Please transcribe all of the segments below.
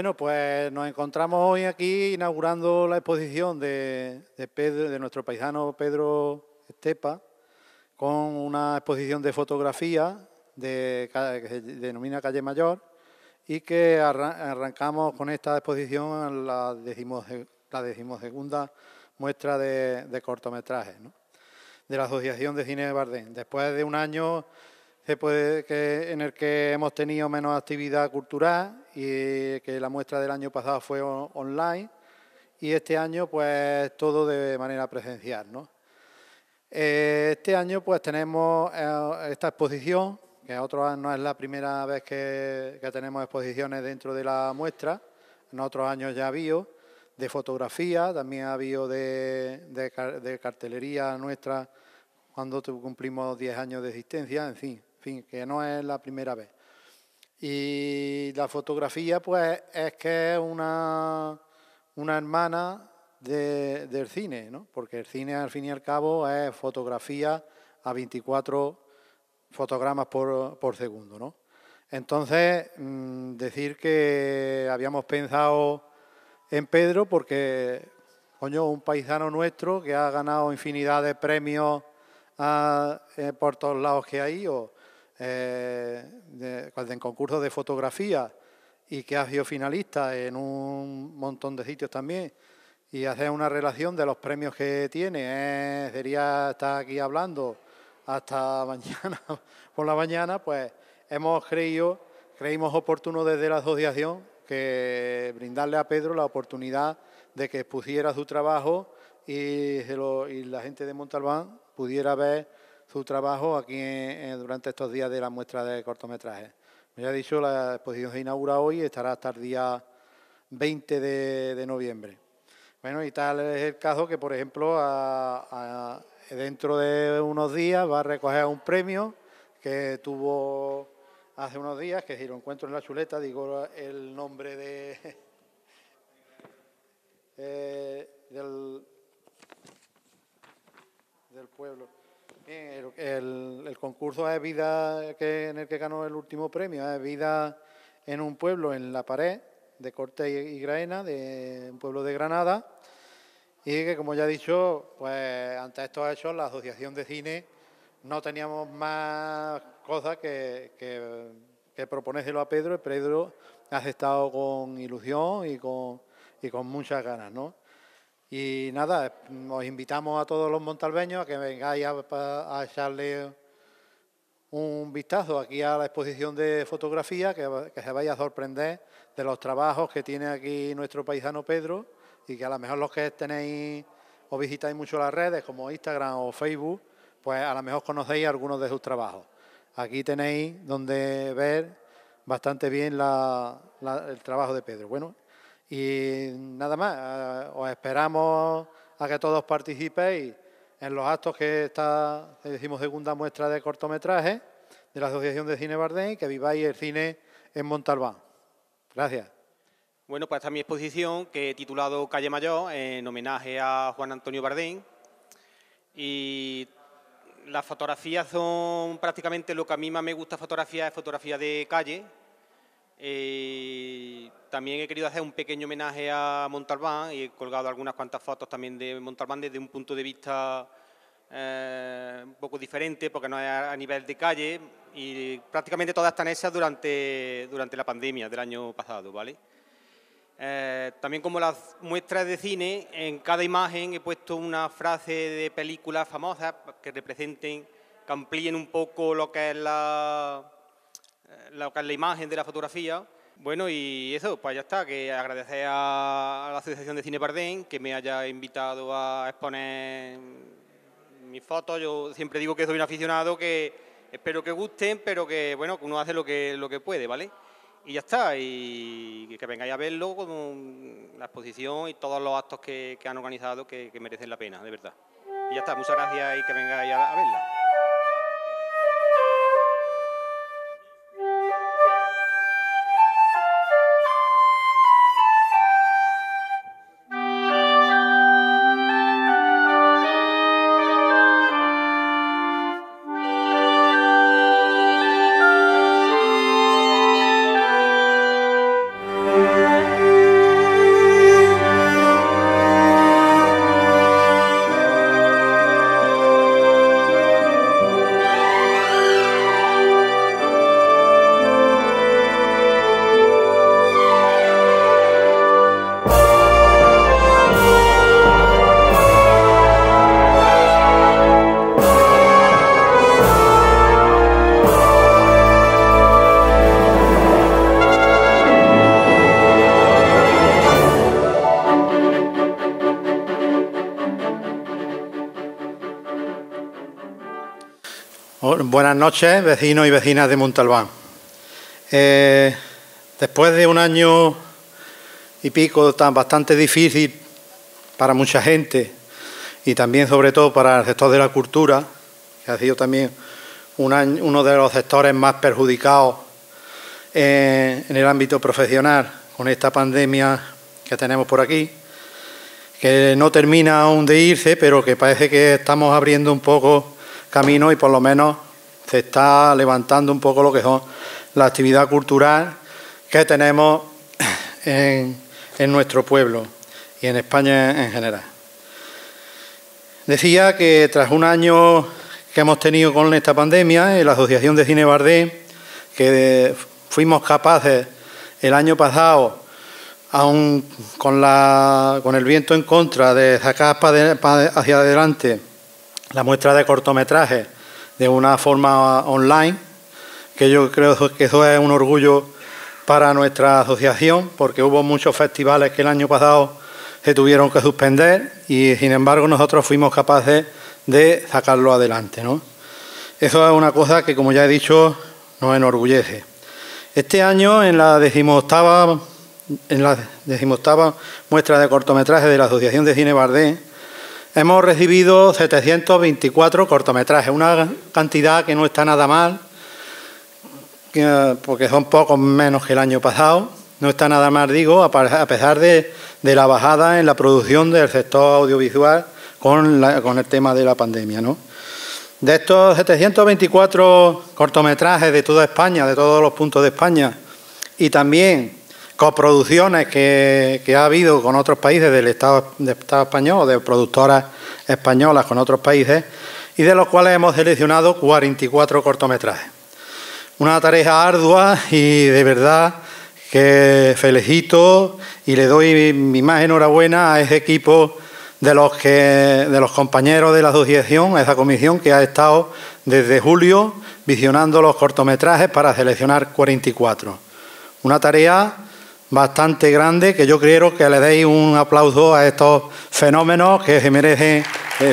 Bueno, pues nos encontramos hoy aquí inaugurando la exposición de nuestro paisano Pedro Estepa, con una exposición de fotografía que se denomina Calle Mayor y que arrancamos con esta exposición en la decimosegunda muestra de cortometrajes, ¿no?, de la Asociación de Cine de Bardén. Después de un año en el que hemos tenido menos actividad cultural y que la muestra del año pasado fue online, y este año pues todo de manera presencial, ¿no? Este año pues tenemos esta exposición, que no es la primera vez que tenemos exposiciones dentro de la muestra. En otros años ya ha habido de fotografía, también ha habido de cartelería nuestra cuando cumplimos 10 años de existencia, en fin, que no es la primera vez. Y la fotografía pues es que es una hermana del cine, ¿no? Porque el cine al fin y al cabo es fotografía a 24 fotogramas por segundo, ¿no? Entonces, decir que habíamos pensado en Pedro porque, coño, un paisano nuestro que ha ganado infinidad de premios por todos lados que ha ido, en concursos de fotografía, y que ha sido finalista en un montón de sitios también, y hacer una relación de los premios que tiene, sería estar aquí hablando hasta mañana por la mañana. Pues creímos oportuno desde la asociación que brindarle a Pedro la oportunidad de que expusiera su trabajo y la gente de Montalbán pudiera ver su trabajo aquí durante estos días de la muestra de cortometrajes. Me ha dicho, la exposición se inaugura hoy y estará hasta el día 20 de noviembre. Bueno, y tal es el caso que, por ejemplo, dentro de unos días va a recoger un premio que tuvo hace unos días, que si lo encuentro en la chuleta, digo el nombre del pueblo. El concurso es Vida, en el que ganó el último premio, es Vida en un pueblo en La Pared, de Corte y Graena, de un pueblo de Granada, y que, como ya he dicho, pues ante estos hechos la Asociación de Cine no teníamos más cosas que proponérselo a Pedro. Y Pedro ha aceptado con ilusión y con muchas ganas, ¿no? Y nada, os invitamos a todos los montalbeños a que vengáis a echarle un vistazo aquí a la exposición de fotografía, que se vaya a sorprender de los trabajos que tiene aquí nuestro paisano Pedro, y que a lo mejor los que tenéis o visitáis mucho las redes como Instagram o Facebook, pues a lo mejor conocéis algunos de sus trabajos. Aquí tenéis donde ver bastante bien el trabajo de Pedro. Bueno, y nada más, os esperamos a que todos participéis en los actos que está, decimos, segunda muestra de cortometrajes de la Asociación de Cine Bardén, y que viváis el cine en Montalbán. Gracias. Bueno, pues esta es mi exposición, que he titulado Calle Mayor, en homenaje a Juan Antonio Bardén. Y las fotografías son prácticamente lo que a mí más me gusta fotografiar, es fotografía de calle. También he querido hacer un pequeño homenaje a Montalbán y he colgado algunas cuantas fotos también de Montalbán desde un punto de vista un poco diferente, porque no es a nivel de calle, y prácticamente todas están hechas durante la pandemia del año pasado, ¿vale? También, como las muestras de cine, en cada imagen he puesto una frase de películas famosas que representen, que amplíen un poco lo que es la imagen de la fotografía. Bueno, y eso, pues ya está, que agradecer a la Asociación de Cine Bardén que me haya invitado a exponer mis fotos. Yo siempre digo que soy un aficionado, que espero que gusten, pero que, bueno, que uno hace lo que puede, ¿vale? Y ya está, y que vengáis a verlo con la exposición y todos los actos que han organizado, que merecen la pena, de verdad. Y ya está, muchas gracias y que vengáis a verla. Buenas noches, vecinos y vecinas de Montalbán. Después de un año y pico bastante difícil para mucha gente y también sobre todo para el sector de la cultura, que ha sido también uno de los sectores más perjudicados en el ámbito profesional con esta pandemia que tenemos por aquí, que no termina aún de irse, pero que parece que estamos abriendo un poco camino y por lo menos se está levantando un poco lo que son la actividad cultural que tenemos en nuestro pueblo y en España en general. Decía que tras un año que hemos tenido con esta pandemia, en la Asociación de Cine Bardén, que fuimos capaces el año pasado, aún con el viento en contra, de sacar hacia adelante la muestra de cortometrajes de una forma online, que yo creo que eso es un orgullo para nuestra asociación, porque hubo muchos festivales que el año pasado se tuvieron que suspender y, sin embargo, nosotros fuimos capaces de sacarlo adelante, ¿no? Eso es una cosa que, como ya he dicho, nos enorgullece. Este año, en la decimoctava muestra de cortometrajes de la Asociación de Cine Bardén, hemos recibido 724 cortometrajes, una cantidad que no está nada mal, porque son pocos menos que el año pasado. No está nada mal, digo, a pesar de la bajada en la producción del sector audiovisual con el tema de la pandemia, ¿no? De estos 724 cortometrajes de toda España, de todos los puntos de España, y también coproducciones que ha habido con otros países del Estado español, o de productoras españolas con otros países, y de los cuales hemos seleccionado 44 cortometrajes. Una tarea ardua y de verdad que felicito y le doy mi más enhorabuena a ese equipo de los compañeros de la asociación, a esa comisión que ha estado desde julio visionando los cortometrajes para seleccionar 44. Una tarea bastante grande que yo quiero que le deis un aplauso a estos fenómenos que se merecen.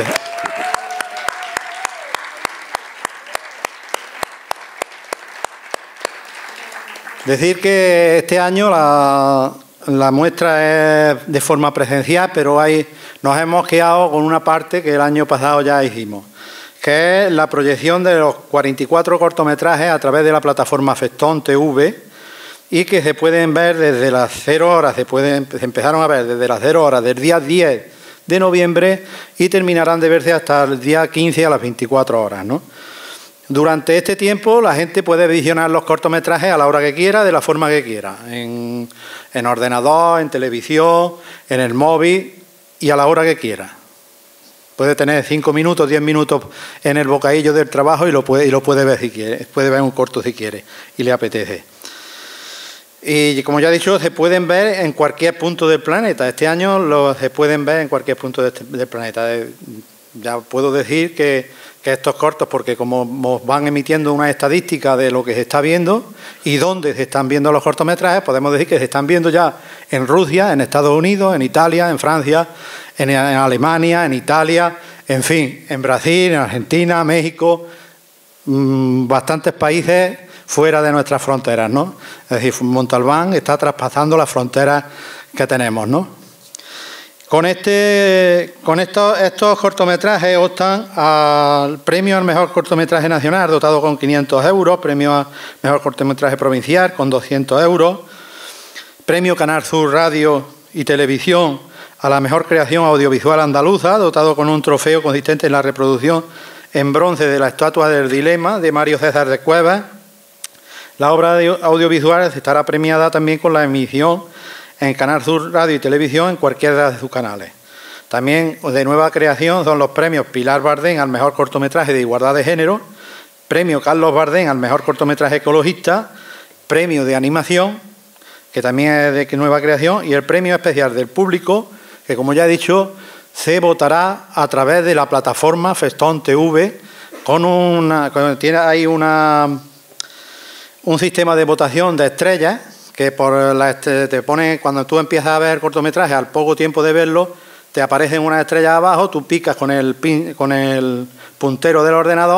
Decir que este año la muestra es de forma presencial, pero nos hemos quedado con una parte que el año pasado ya hicimos, que es la proyección de los 44 cortometrajes a través de la plataforma Festón TV, y que se pueden ver desde las 0 horas, se empezaron a ver desde las 0 horas del día 10 de noviembre y terminarán de verse hasta el día 15 a las 24 horas, ¿no? Durante este tiempo la gente puede visionar los cortometrajes a la hora que quiera, de la forma que quiera, en ordenador, en televisión, en el móvil y a la hora que quiera. Puede tener 5 minutos, 10 minutos en el bocadillo del trabajo y lo puede ver si quiere, puede ver un corto si quiere y le apetece. Y como ya he dicho, se pueden ver en cualquier punto del planeta. Este año se pueden ver en cualquier punto del planeta. Ya puedo decir que estos cortos, porque como van emitiendo una estadística de lo que se está viendo y dónde se están viendo los cortometrajes, podemos decir que se están viendo ya en Rusia, en Estados Unidos, en Italia, en Francia, en Alemania, en Italia, en fin, en Brasil, en Argentina, México, bastantes países fuera de nuestras fronteras, ¿no? Es decir, Montalbán está traspasando las fronteras que tenemos, ¿no? Con estos cortometrajes optan al premio al mejor cortometraje nacional, dotado con 500 euros, premio al mejor cortometraje provincial con 200 euros, premio Canal Sur Radio y Televisión a la mejor creación audiovisual andaluza, dotado con un trofeo consistente en la reproducción en bronce de la estatua del Dilema de Mario César de Cuevas. La obra audiovisual estará premiada también con la emisión en Canal Sur Radio y Televisión en cualquiera de sus canales. También de nueva creación son los premios Pilar Bardén al mejor cortometraje de igualdad de género, premio Carlos Bardén al mejor cortometraje ecologista, premio de animación, que también es de nueva creación, y el premio especial del público, que como ya he dicho, se votará a través de la plataforma Festón TV, tiene ahí un sistema de votación de estrellas, que te pone, cuando tú empiezas a ver cortometrajes, al poco tiempo de verlo, te aparecen unas estrellas abajo, tú picas con el puntero del ordenador,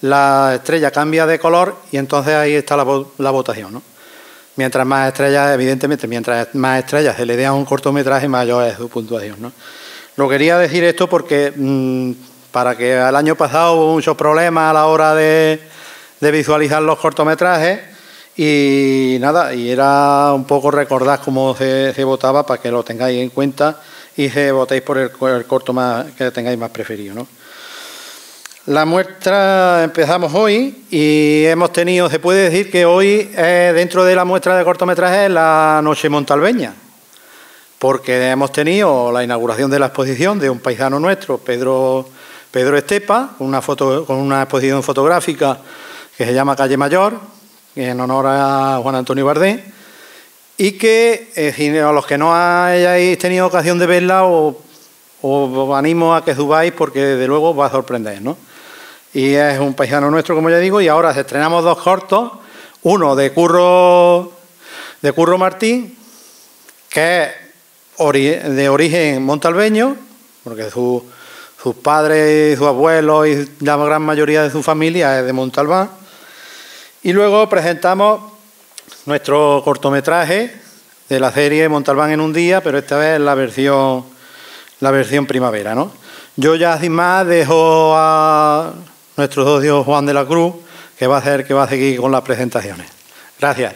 la estrella cambia de color y entonces ahí está la votación, ¿no? Mientras más estrellas, evidentemente, mientras más estrellas se le dé a un cortometraje, mayor es su puntuación, ¿no? Lo quería decir esto porque para que el año pasado hubo muchos problemas a la hora de visualizar los cortometrajes y nada, y era un poco recordar cómo se votaba para que lo tengáis en cuenta y se votéis por el corto más que tengáis más preferido, ¿no? La muestra empezamos hoy y hemos tenido, se puede decir que hoy dentro de la muestra de cortometrajes es la Noche Montalbeña, porque hemos tenido la inauguración de la exposición de un paisano nuestro, Pedro Estepa, con una exposición fotográfica que se llama Calle Mayor, en honor a Juan Antonio Bardén, y que a los que no hayáis tenido ocasión de verla os animo a que subáis porque desde luego os va a sorprender, ¿no? Y es un paisano nuestro, como ya digo, y ahora estrenamos dos cortos, uno de Curro Martín, que es de origen montalbeño, porque sus padres y sus abuelos y la gran mayoría de su familia es de Montalbán. Y luego presentamos nuestro cortometraje de la serie Montalbán en un día, pero esta vez la versión primavera, ¿no? Yo ya sin más dejo a nuestro socio Juan de la Cruz, que va a seguir con las presentaciones. Gracias.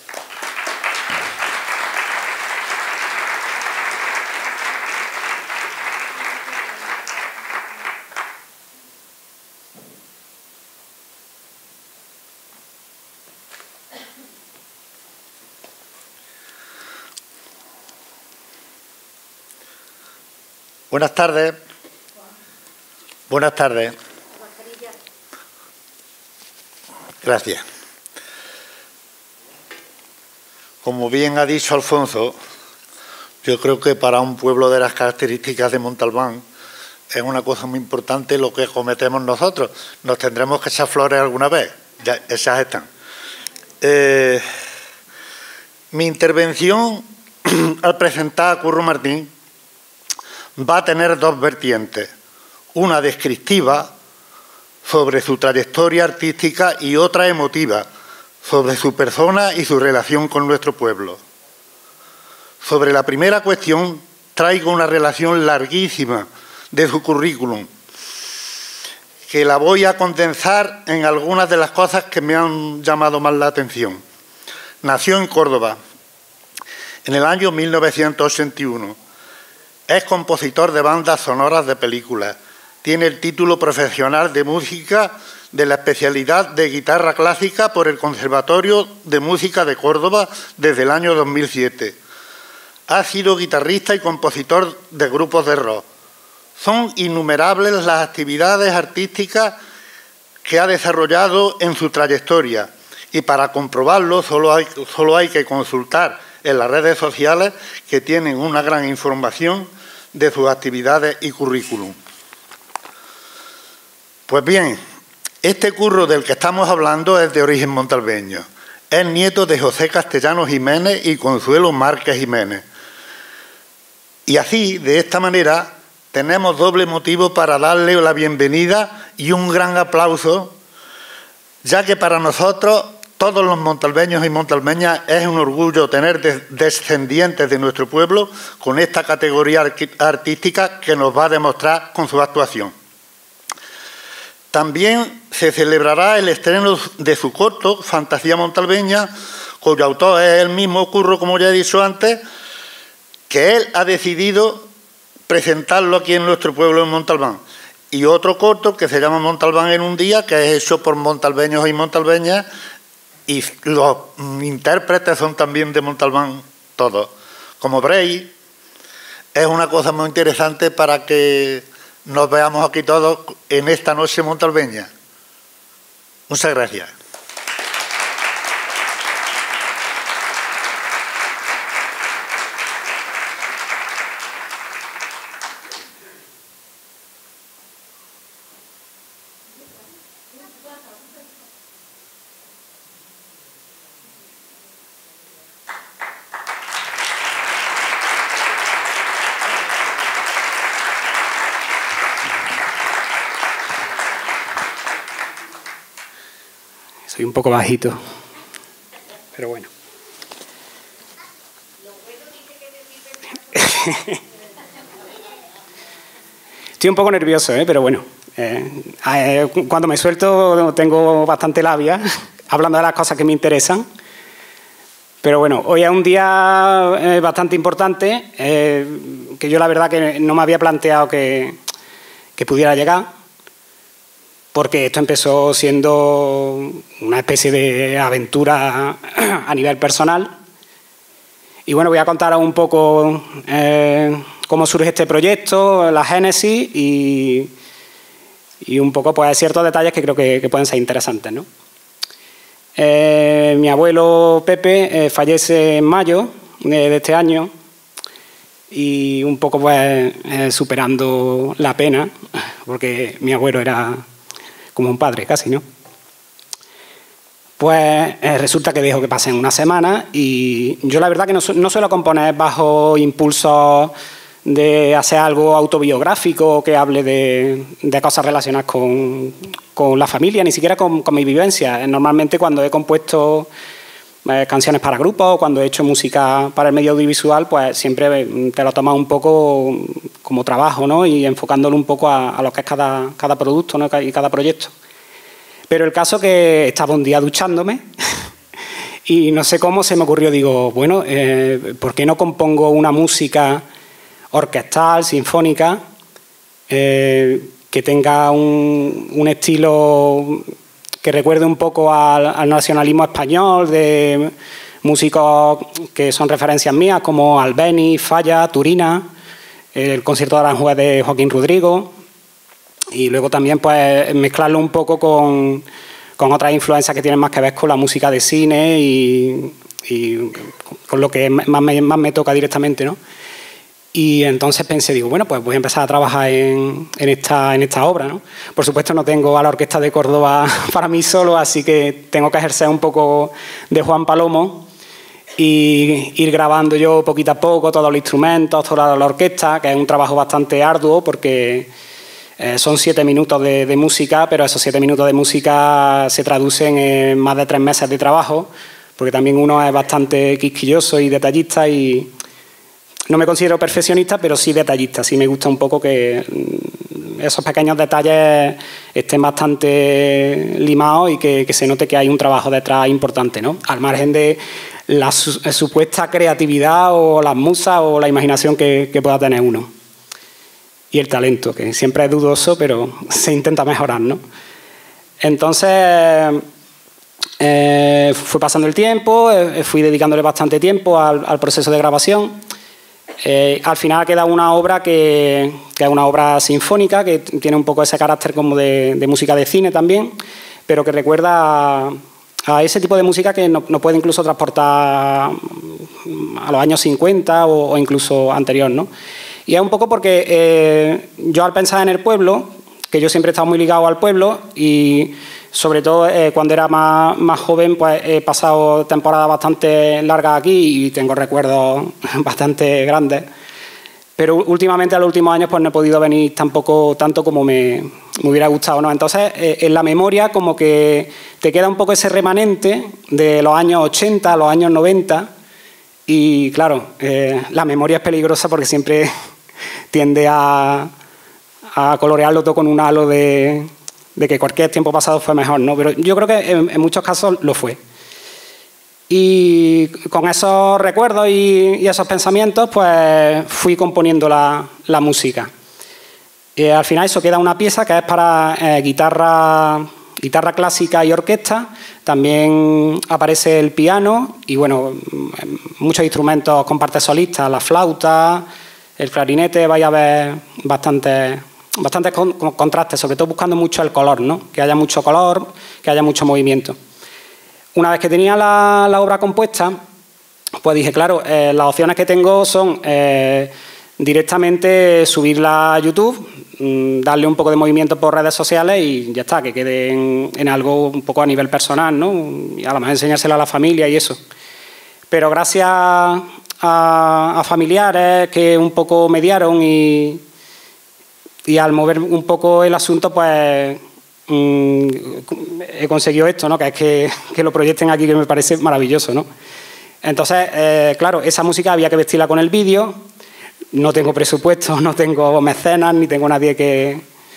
Buenas tardes. Buenas tardes. Gracias. Como bien ha dicho Alfonso, yo creo que para un pueblo de las características de Montalbán es una cosa muy importante lo que cometemos nosotros. Nos tendremos que echar flores alguna vez, ya, esas están. Mi intervención al presentar a Curro Martín va a tener dos vertientes, una descriptiva sobre su trayectoria artística y otra emotiva sobre su persona y su relación con nuestro pueblo. Sobre la primera cuestión traigo una relación larguísima de su currículum, que la voy a condensar en algunas de las cosas que me han llamado más la atención. Nació en Córdoba en el año 1981. Es compositor de bandas sonoras de películas. Tiene el título profesional de música de la especialidad de guitarra clásica por el Conservatorio de Música de Córdoba desde el año 2007. Ha sido guitarrista y compositor de grupos de rock. Son innumerables las actividades artísticas que ha desarrollado en su trayectoria y para comprobarlo solo hay que consultar en las redes sociales que tienen una gran información de sus actividades y currículum. Pues bien, este Curro del que estamos hablando es de origen montalbeño. Es nieto de José Castellano Jiménez y Consuelo Márquez Jiménez. Y así, de esta manera, tenemos doble motivo para darle la bienvenida y un gran aplauso, ya que para nosotros, todos los montalbeños y montalbeñas, es un orgullo tener descendientes de nuestro pueblo con esta categoría artística que nos va a demostrar con su actuación. También se celebrará el estreno de su corto, Fantasía Montalbeña, cuyo autor es el mismo Curro, como ya he dicho antes, que él ha decidido presentarlo aquí en nuestro pueblo, en Montalbán. Y otro corto que se llama Montalbán en un día, que es hecho por montalbeños y montalbeñas, y los intérpretes son también de Montalbán todos. Como veréis, es una cosa muy interesante para que nos veamos aquí todos en esta noche montalbeña. Muchas gracias. Soy un poco bajito, pero bueno. Estoy un poco nervioso, pero bueno. Cuando me suelto tengo bastante labia, hablando de las cosas que me interesan. Pero bueno, hoy es un día bastante importante, que yo la verdad que no me había planteado que pudiera llegar, porque esto empezó siendo una especie de aventura a nivel personal. Y bueno, voy a contaros un poco cómo surge este proyecto, la génesis y un poco pues ciertos detalles que creo que pueden ser interesantes, ¿no? Mi abuelo Pepe fallece en mayo de este año y un poco pues superando la pena, porque mi abuelo era como un padre casi, ¿no? Pues resulta que dejo que pasen una semana y yo la verdad que no suelo componer bajo impulsos de hacer algo autobiográfico que hable de cosas relacionadas con la familia, ni siquiera con mi vivencia. Normalmente cuando he compuesto canciones para grupos, cuando he hecho música para el medio audiovisual, pues siempre te lo tomas un poco como trabajo, ¿no? Y enfocándolo un poco a lo que es cada producto, ¿no? Y cada proyecto. Pero el caso que estaba un día duchándome y no sé cómo se me ocurrió, digo, bueno, ¿por qué no compongo una música orquestal, sinfónica, que tenga un estilo que recuerde un poco al nacionalismo español, de músicos que son referencias mías, como Albéniz, Falla, Turina, el concierto de Aranjuez de Joaquín Rodrigo, y luego también pues mezclarlo un poco con otras influencias que tienen más que ver con la música de cine y con lo que más me toca directamente, ¿no? Y entonces pensé, digo, bueno, pues voy a empezar a trabajar en esta obra, ¿no? Por supuesto no tengo a la Orquesta de Córdoba para mí solo, así que tengo que ejercer un poco de Juan Palomo y ir grabando yo poquito a poco todos los instrumentos, toda la orquesta, que es un trabajo bastante arduo porque son 7 minutos de música, pero esos 7 minutos de música se traducen en más de 3 meses de trabajo, porque también uno es bastante quisquilloso y detallista y no me considero perfeccionista, pero sí detallista. Sí me gusta un poco que esos pequeños detalles estén bastante limados y que se note que hay un trabajo detrás importante, ¿no? Al margen de la supuesta creatividad o las musas o la imaginación que pueda tener uno. Y el talento, que siempre es dudoso, pero se intenta mejorar, ¿no? Entonces, fue pasando el tiempo, fui dedicándole bastante tiempo al proceso de grabación. Al final queda una obra que es una obra sinfónica, que tiene un poco ese carácter como de música de cine también, pero que recuerda a ese tipo de música que nos puede incluso transportar a los años 50 o incluso anterior, ¿no? Y es un poco porque yo al pensar en el pueblo, que yo siempre he estado muy ligado al pueblo y sobre todo cuando era más joven, pues he pasado temporadas bastante largas aquí y tengo recuerdos bastante grandes. Pero últimamente, en los últimos años, pues no he podido venir tampoco tanto como me hubiera gustado, ¿no? Entonces, en la memoria como que te queda un poco ese remanente de los años 80, los años 90 y, claro, la memoria es peligrosa porque siempre tiende a colorearlo todo con un halo de que cualquier tiempo pasado fue mejor, ¿no? Pero yo creo que en muchos casos lo fue. Y con esos recuerdos y esos pensamientos, pues fui componiendo la música. Y al final eso queda una pieza que es para guitarra clásica y orquesta. También aparece el piano y, bueno, muchos instrumentos con partes solistas, la flauta, el clarinete, vais a ver bastantes contrastes, sobre todo buscando mucho el color, ¿no? Que haya mucho color, que haya mucho movimiento. Una vez que tenía la obra compuesta, pues dije, claro, las opciones que tengo son directamente subirla a YouTube, darle un poco de movimiento por redes sociales y ya está, que quede en algo un poco a nivel personal, ¿no? Y a lo mejor enseñársela a la familia y eso. Pero gracias a familiares que un poco mediaron y al mover un poco el asunto, pues he conseguido esto, ¿no? Que es que lo proyecten aquí, que me parece maravilloso, ¿no? Entonces, claro, esa música había que vestirla con el vídeo. No tengo presupuesto, no tengo mecenas, ni tengo nadie que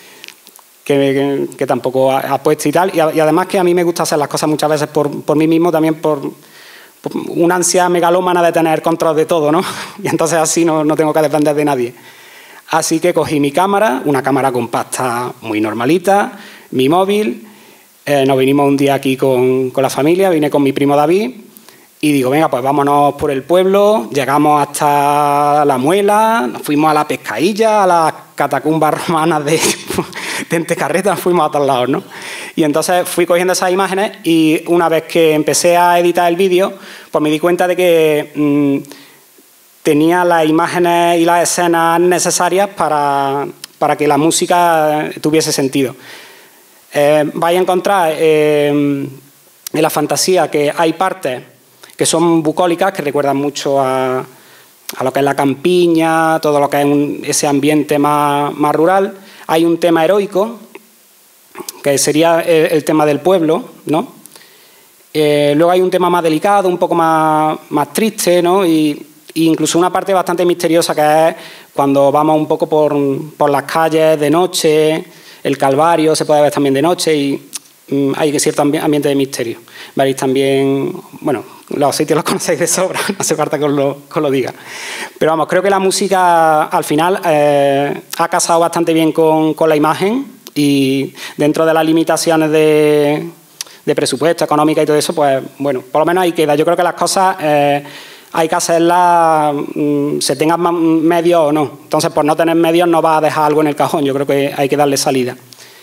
tampoco apueste y tal. Y además que a mí me gusta hacer las cosas muchas veces por mí mismo, también por una ansia megalómana de tener control de todo, ¿no? Y entonces así no tengo que depender de nadie. Así que cogí mi cámara, una cámara compacta muy normalita, mi móvil, nos vinimos un día aquí con la familia, vine con mi primo David y digo, venga, pues vámonos por el pueblo, llegamos hasta La Muela, nos fuimos a la Pescailla, a las catacumbas romanas de Entecarreta, nos fuimos a todos lados, ¿no? Y entonces fui cogiendo esas imágenes y una vez que empecé a editar el vídeo, pues me di cuenta de que tenía las imágenes y las escenas necesarias para que la música tuviese sentido. Vais a encontrar en la fantasía que hay partes que son bucólicas, que recuerdan mucho a lo que es la campiña, todo lo que es ese ambiente más rural. Hay un tema heroico, que sería el tema del pueblo, ¿no? Luego hay un tema más delicado, un poco más triste, ¿no? Y incluso una parte bastante misteriosa, que es cuando vamos un poco por las calles de noche, el Calvario se puede ver también de noche y hay cierto ambiente de misterio. Veréis también, bueno, los sitios los conocéis de sobra, no hace falta que os lo diga. Pero vamos, creo que la música al final ha casado bastante bien con la imagen y dentro de las limitaciones de presupuesto, económica y todo eso, pues bueno, por lo menos ahí queda. Yo creo que las cosas hay que hacerlas, se tengan medios o no. Entonces, por no tener medios no va a dejar algo en el cajón. Yo creo que hay que darle salida.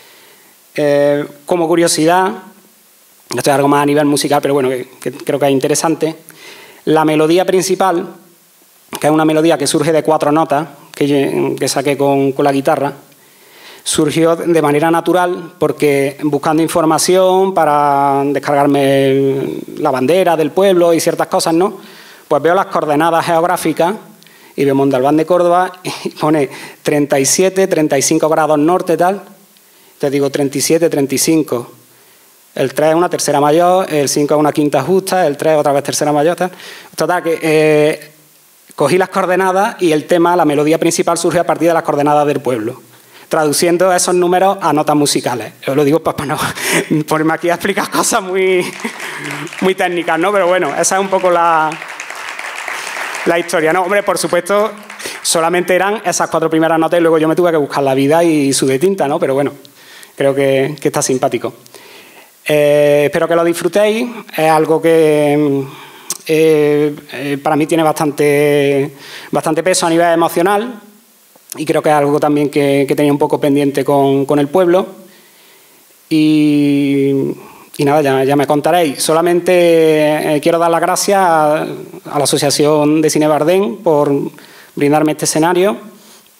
Como curiosidad, esto es algo más a nivel musical, pero bueno, que creo que es interesante. La melodía principal, que es una melodía que surge de 4 notas, que saqué con la guitarra, surgió de manera natural porque buscando información para descargarme la bandera del pueblo y ciertas cosas, ¿no? Pues veo las coordenadas geográficas y veo Montalbán de Córdoba y pone 37, 35 grados norte, tal. Te digo 37, 35. El 3 es una tercera mayor, el 5 es una quinta justa, el 3 otra vez tercera mayor, tal. Total, que cogí las coordenadas y el tema, la melodía principal, surge a partir de las coordenadas del pueblo, traduciendo esos números a notas musicales. Os lo digo para no ponerme aquí a explicar cosas muy técnicas, ¿no? Pero bueno, esa es un poco la historia, ¿no? Hombre, por supuesto, solamente eran esas 4 primeras notas y luego yo me tuve que buscar la vida y su de tinta, ¿no? Pero bueno, creo que está simpático. Espero que lo disfrutéis. Es algo que para mí tiene bastante peso a nivel emocional y creo que es algo también que tenía un poco pendiente con el pueblo. Y nada, ya me contaréis. Solamente quiero dar las gracias a la Asociación de Cine Bardén por brindarme este escenario.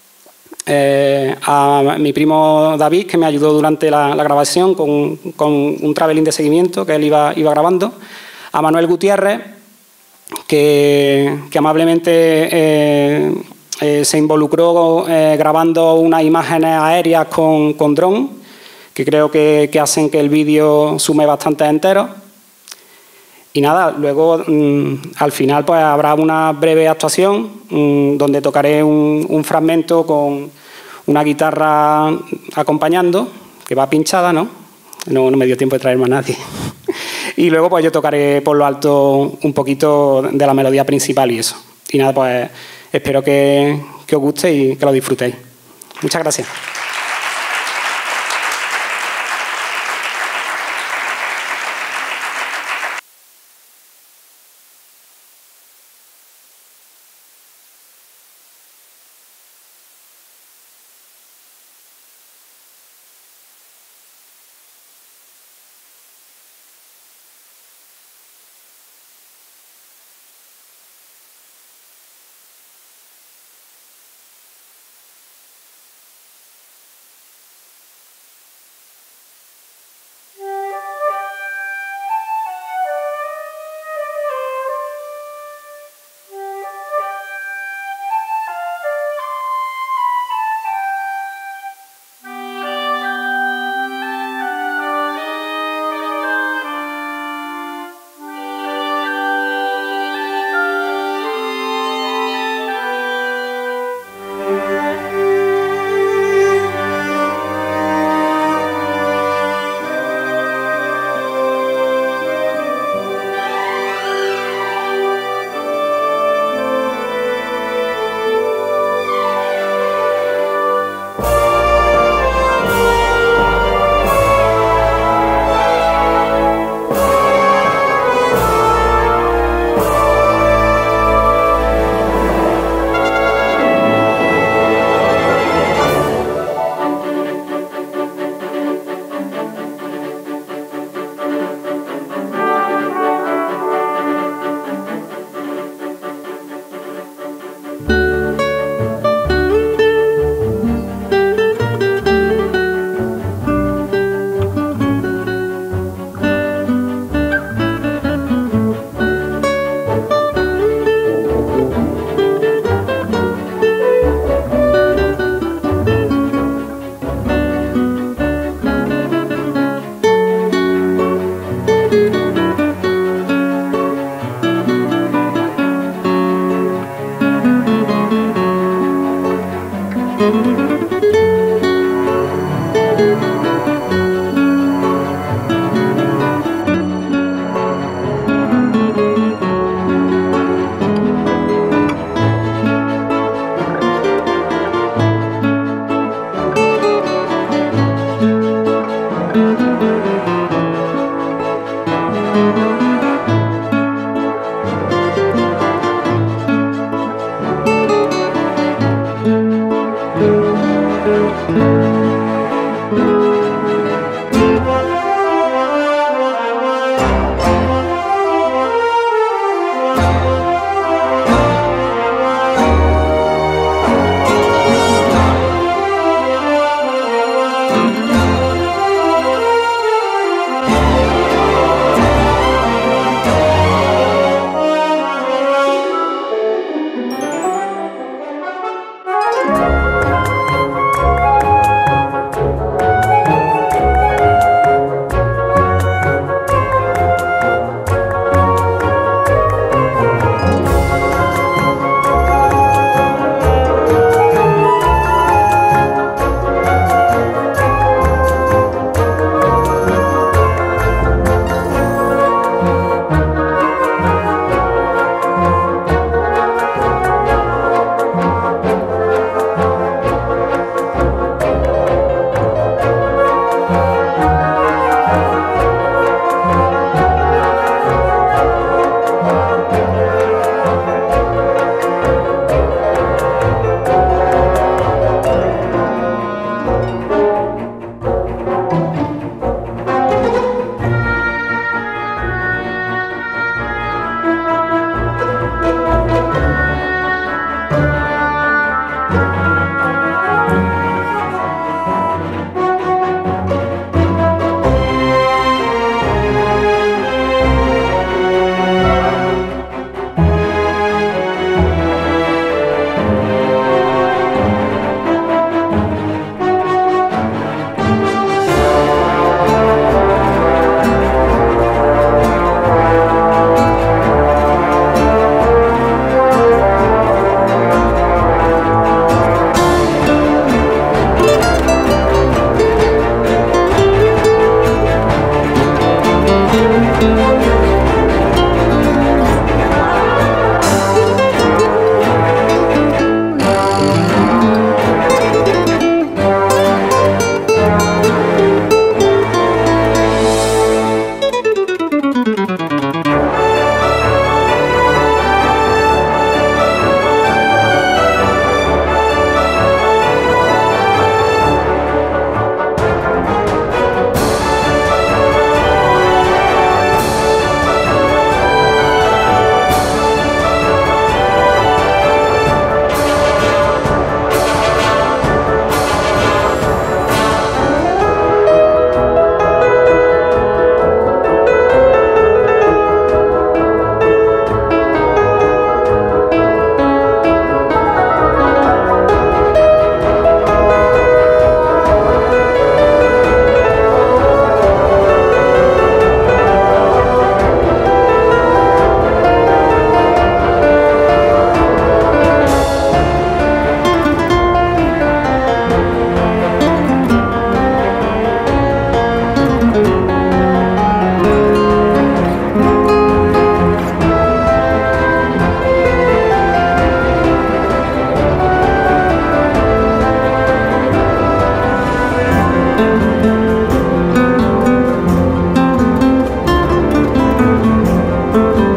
A mi primo David, que me ayudó durante la grabación con un traveling de seguimiento que él iba grabando, a Manuel Gutiérrez, que amablemente se involucró grabando unas imágenes aéreas con dron, que creo que hacen que el vídeo sume bastante entero. Y nada, luego al final pues habrá una breve actuación donde tocaré un fragmento con una guitarra acompañando, que va pinchada, ¿no? No me dio tiempo de traerme a nadie. Y luego pues yo tocaré por lo alto un poquito de la melodía principal y eso. Y nada, pues espero que os guste y que lo disfrutéis. Muchas gracias.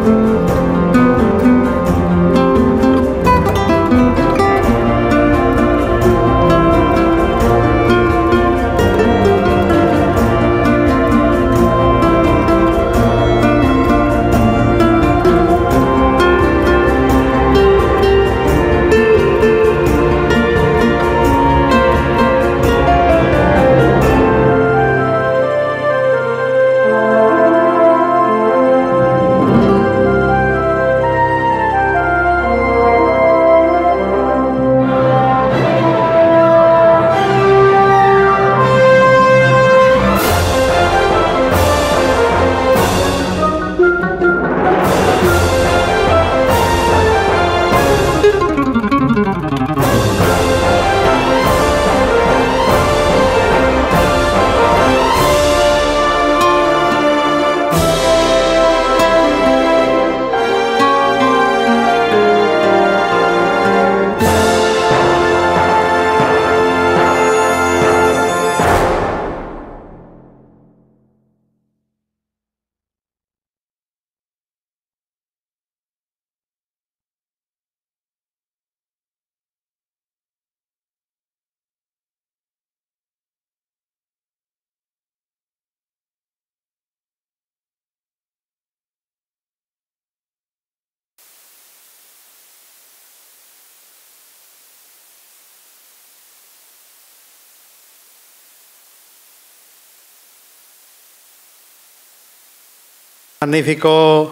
Magnífico,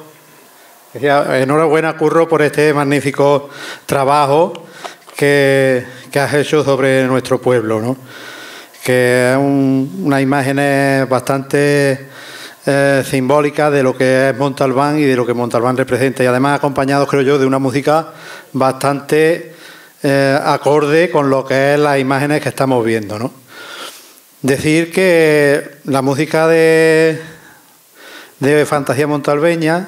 enhorabuena Curro por este magnífico trabajo que has hecho sobre nuestro pueblo, ¿no? Que es unas imágenes bastante simbólicas de lo que es Montalbán y de lo que Montalbán representa, y además acompañados, creo yo, de una música bastante acorde con lo que es las imágenes que estamos viendo, ¿no? Decir que la música de Fantasía Montalbeña,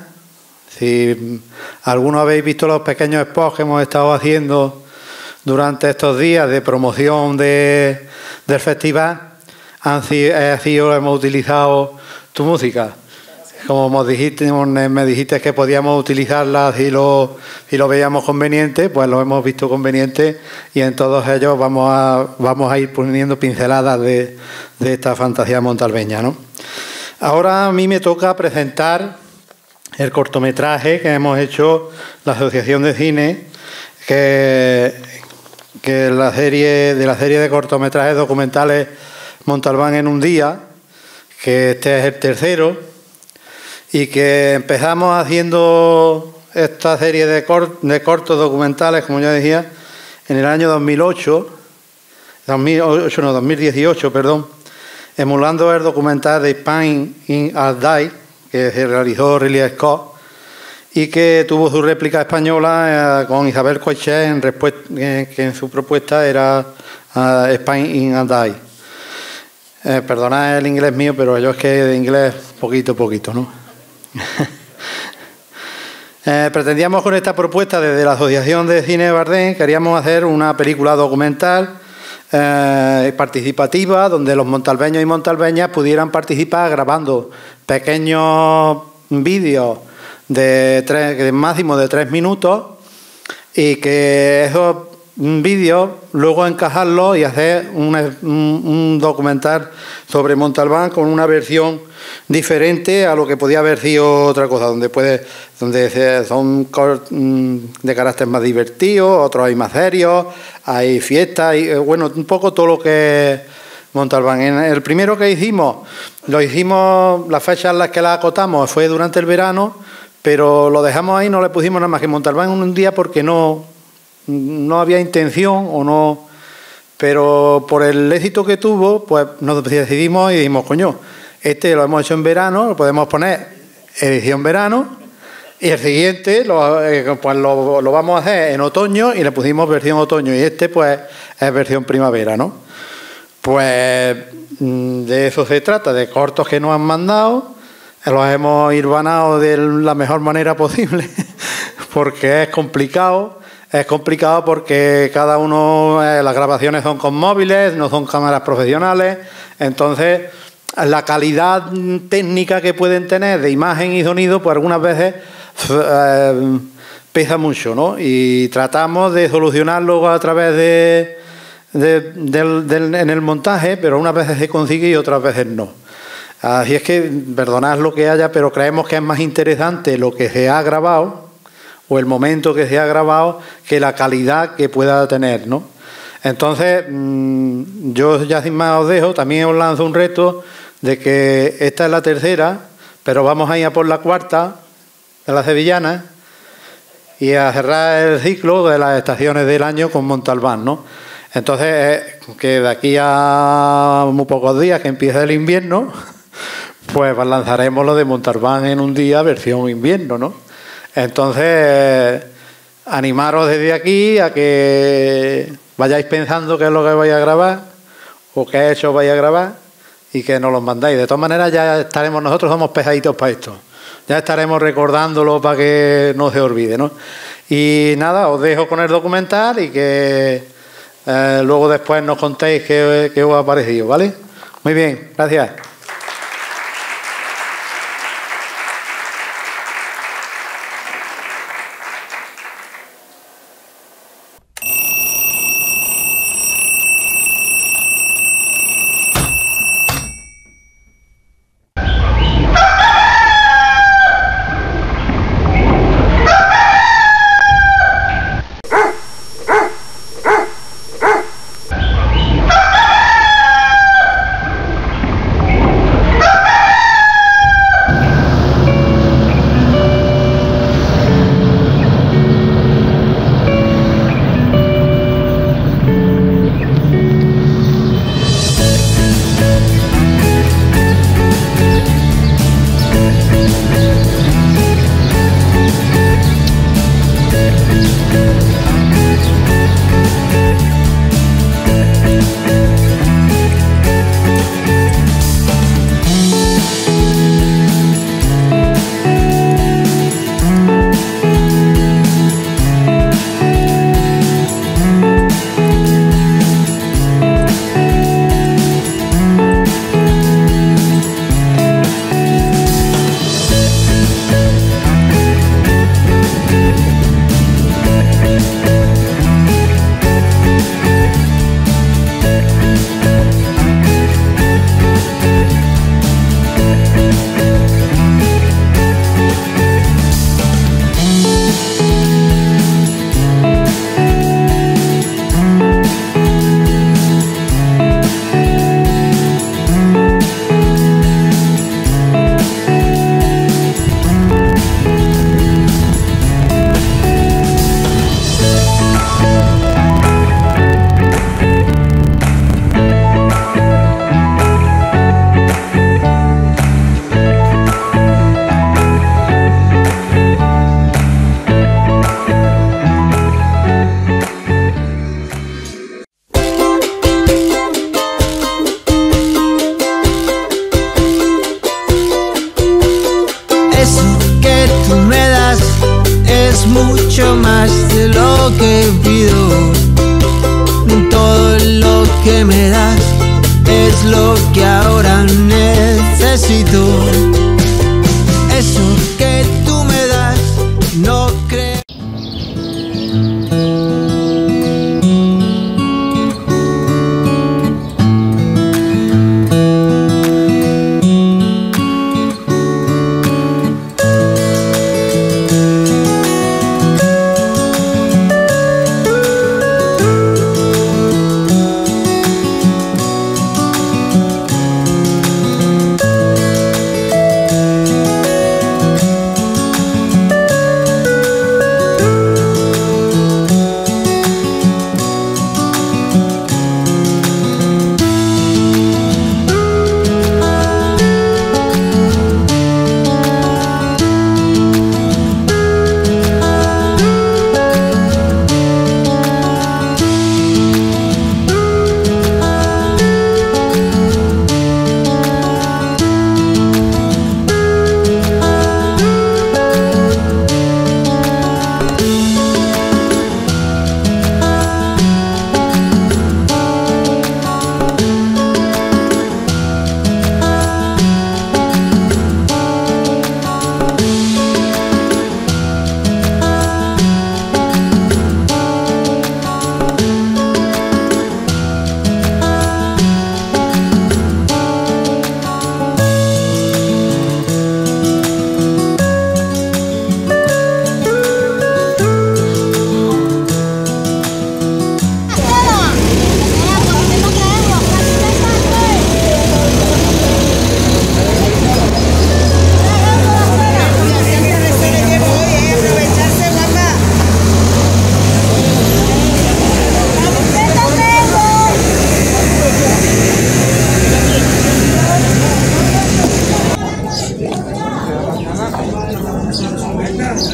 si algunos habéis visto los pequeños spots que hemos estado haciendo durante estos días de promoción del festival, hemos utilizado tu música. Como me dijiste que podíamos utilizarla si lo veíamos conveniente, pues lo hemos visto conveniente, y en todos ellos vamos a ir poniendo pinceladas de esta fantasía montalbeña, ¿no? Ahora a mí me toca presentar el cortometraje que hemos hecho la Asociación de Cine, que la serie de cortometrajes documentales Montalbán en un día, que este es el tercero, y que empezamos haciendo esta serie de cortos documentales, como ya decía, en el año 2018, emulando el documental de Spain in and Die, que se realizó Ridley Scott, y que tuvo su réplica española con Isabel Coixet, que en su propuesta era Spain in and Die. Perdonad el inglés mío, pero yo es que de inglés poquito, ¿no? Pretendíamos con esta propuesta desde la Asociación de Cine de Bardén, queríamos hacer una película documental participativa, donde los montalbeños y montalbeñas pudieran participar grabando pequeños vídeos de máximo de 3 minutos, y que esos vídeos luego encajarlos y hacer un documental sobre Montalbán con una versión diferente a lo que podía haber sido otra cosa, donde son de carácter más divertido, otros hay más serios, hay fiestas, y bueno, un poco todo lo que es Montalbán. En el primero que hicimos, las fechas en las que la acotamos fue durante el verano, pero lo dejamos ahí, no le pusimos nada más que Montalbán en un día porque no había intención o no, pero por el éxito que tuvo, pues nos decidimos y dijimos, coño, este lo hemos hecho en verano, lo podemos poner edición verano, y el siguiente pues lo vamos a hacer en otoño, y le pusimos versión otoño, y este pues es versión primavera, ¿no? Pues de eso se trata, de cortos que nos han mandado, los hemos hilvanado de la mejor manera posible, porque es complicado porque cada uno, las grabaciones son con móviles, no son cámaras profesionales, entonces la calidad técnica que pueden tener de imagen y sonido, pues algunas veces pesa mucho, ¿no? Y tratamos de solucionarlo a través en el montaje, pero unas veces se consigue y otras veces no. Así es que, perdonad lo que haya, pero creemos que es más interesante lo que se ha grabado o el momento que se ha grabado que la calidad que pueda tener, ¿no? Entonces, yo ya sin más os dejo, también os lanzo un reto de que esta es la tercera, pero vamos a ir a por la cuarta de la sevillana y a cerrar el ciclo de las estaciones del año con Montalbán, ¿no? Entonces, que de aquí a muy pocos días que empiece el invierno, pues lanzaremos lo de Montalbán en un día, versión invierno, ¿no? Entonces, animaros desde aquí a que vayáis pensando qué es lo que vais a grabar o qué hecho vais a grabar y que nos los mandáis. De todas maneras, ya estaremos, nosotros somos pesaditos para esto. Ya estaremos recordándolo para que no se olvide, ¿no? Y nada, os dejo con el documental y que luego después nos contéis qué os ha parecido, ¿vale? Muy bien, gracias. mucho más de lo que pido. Todo lo que me das es lo que ahora necesito. Eso que tú me das, no creo.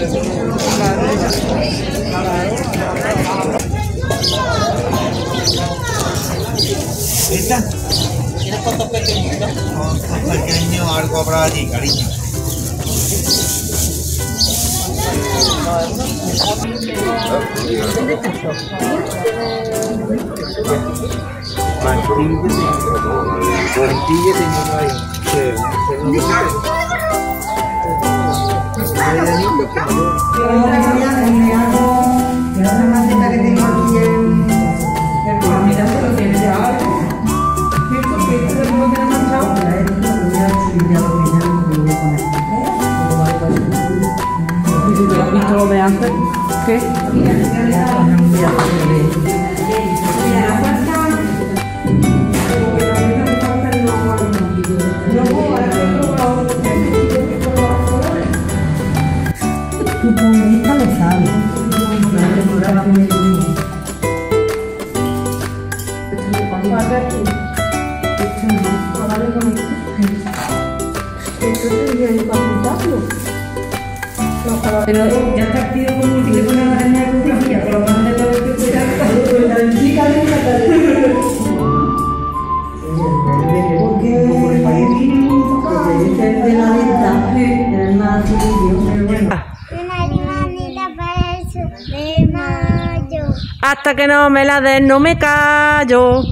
¿Esta? ¿Tienes fotos pequeñitas? Pequeño, algo habrá allí, cariño. Lo de antes, ¿qué? Tu comunista lo sabe. Pero ya está activo como si le ponen la araña de justicia, por lo menos de todo esto porque de la lenta, es más vídeo, bueno. Una limonita para el sur de mayo. Hasta que no me la den, no me callo.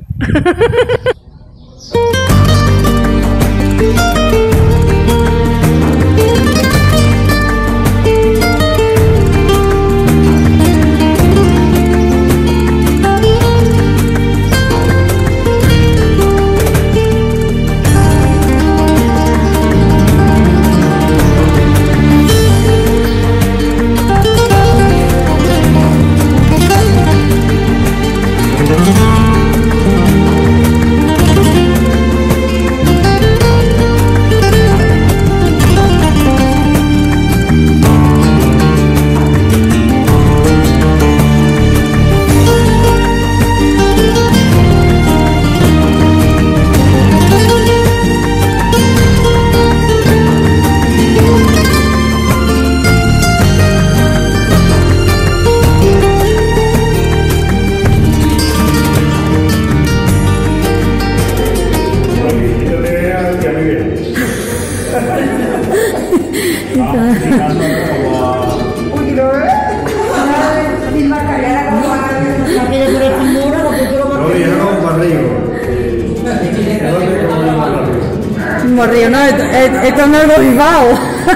Morrillo, no, esto no es lo Bilbao.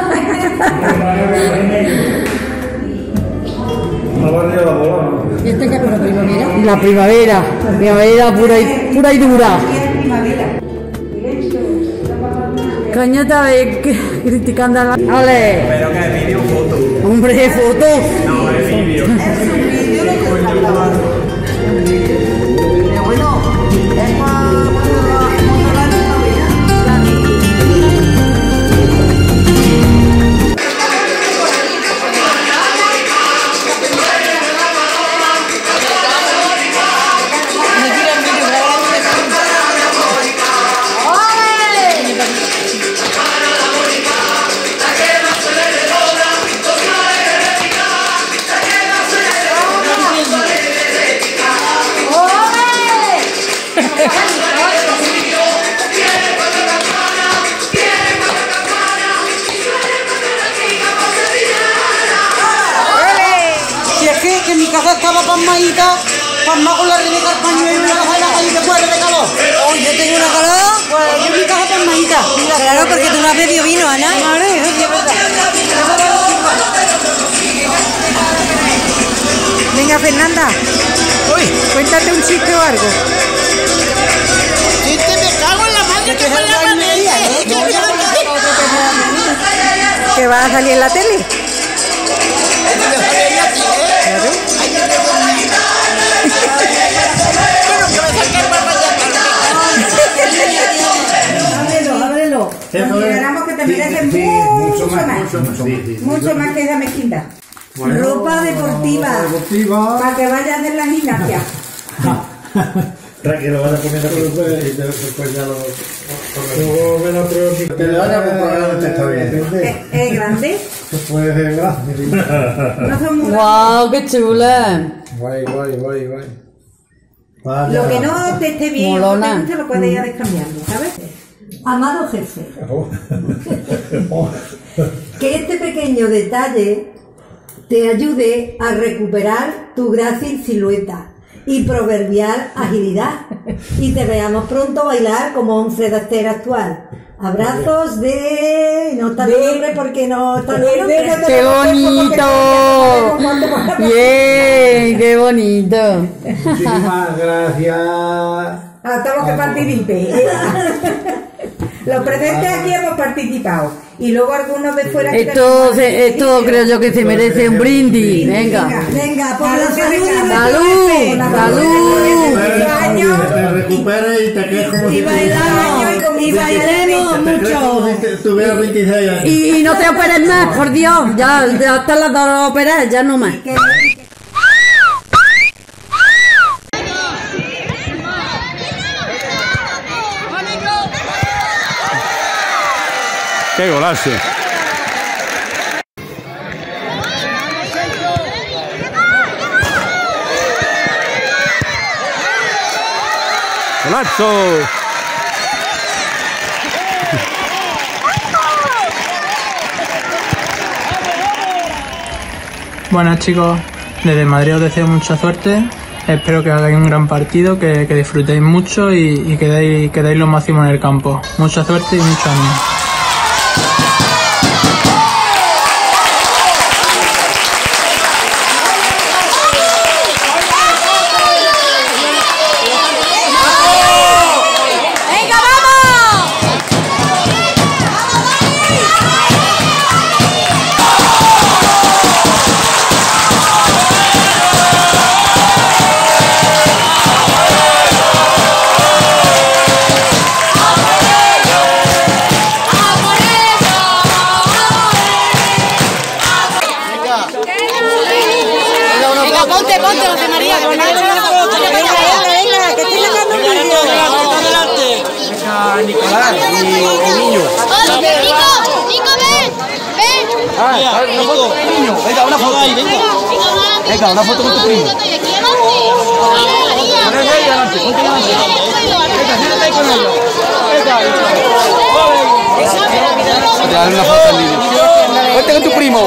¿Este qué es la primavera? La primavera pura y dura. Coño, te ves criticando a la... ¡Ole! Pero que es vídeo o foto. Hombre, foto. No, es vídeo. Que mi casa estaba pasmadita, pasmada con la Rebeca al pañuelo y una casa en la calle que muere de calor. Oh, yo tengo una calor. Pues yo mi casa pasmadita. Claro, porque tú no has bebido vino, Ana. Vale, sí, es verdad. Venga, Fernanda. Uy, Cuéntate un chiste o algo. chiste, me cago en la madre que fue la media. ¿Que va a salir en la tele? Ábrelo. Consideramos que te mereces mucho más que esa mezquindad. Ropa deportiva. Para que vayas de la gimnasia. Tranquilo, vaya poniendo aquí. Después ya lo... Que le vaya a comprar este está bien. ¿Es grande? Pues es grande. No son muy ¡Guau, qué chula! Guay. Lo que no te esté bien, Molona. no te guste, lo puedes ir descambiando, ¿sabes? Amado jefe, que este pequeño detalle te ayude a recuperar tu grácil silueta y proverbial agilidad y te veamos pronto bailar como un Fred Astaire actual. Abrazos de... No está el nombre porque no está el nombre. ¡Qué bonito! ¡Bien! ¡Qué bonito! Muchísimas gracias. A todos los que participen. Los presentes aquí hemos participado. Y luego algunos de fuera... Esto creo yo que se merece un brindis. Venga. Venga, por la salud. ¡Salud! Que te recuperes y te quedes como Y bailemos mucho. si tuvieras 26 años. Y no te operes más, por Dios. Ya están las dos operadas, ya no más. ¡Qué golazo! ¡Golazo! Buenas chicos, desde Madrid os deseo mucha suerte, espero que hagáis un gran partido, que disfrutéis mucho y quedéis lo máximo en el campo. Mucha suerte y mucho ánimo. Ponte, José María. Venga, que estoy sacando un vídeo. Venga, Nicolás y el niño. Nico, ven. Una foto con tu niño. Venga, una foto ahí, venga. Venga, una foto con tu primo. Ponte ahí adelante, ponte ahí adelante. Venga, siéntate ahí con ellos. Venga, dale una foto al niño. Ponte con tu primo.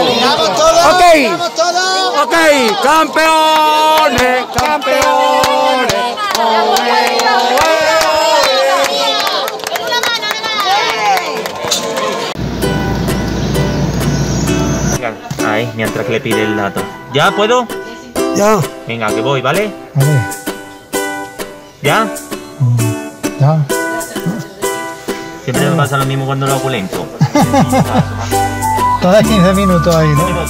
Ok, campeones, campeones. Ahí, mientras que le pide el dato. ¿Ya puedo? Ya. Venga, que voy, ¿vale? Vale. ¿Ya? Ya. Siempre me pasa lo mismo cuando lo hago lento. Todas 15 minutos ahí, ¿no?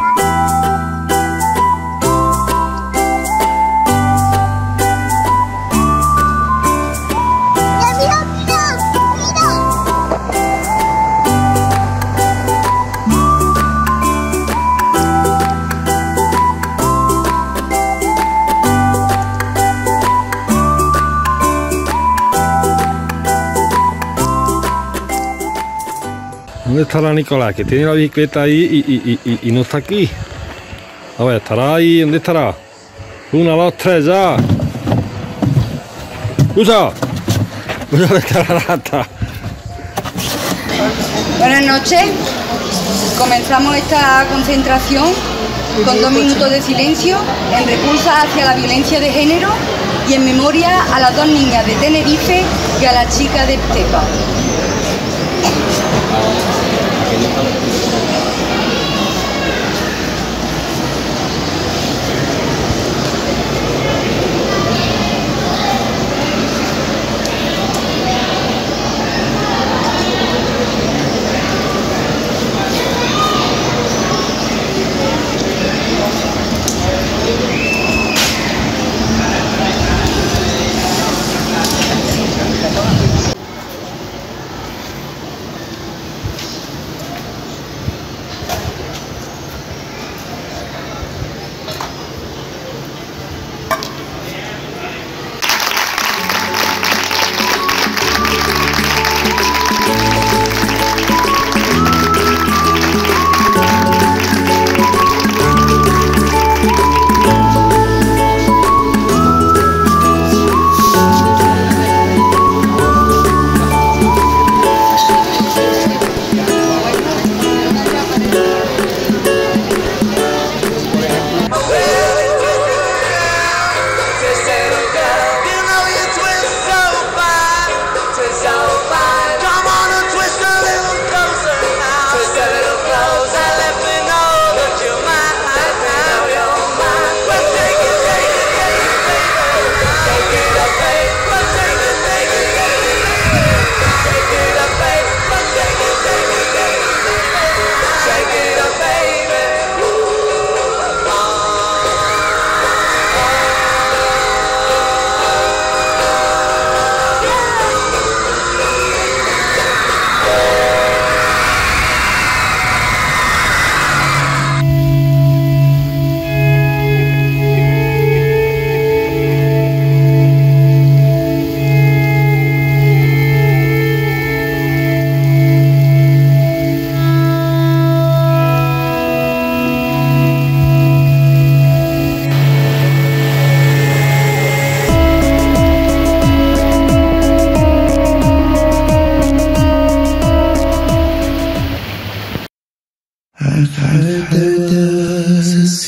¿Dónde estará Nicolás? Que tiene la bicicleta ahí y no está aquí. A ver, estará ahí. ¿Dónde estará? 1, 2, 3, ya. ¡Usa! ¿Dónde estará la rata? Buenas noches. Comenzamos esta concentración con 2 minutos de silencio en repulsa hacia la violencia de género y en memoria a las 2 niñas de Tenerife y a la chica de Estepa.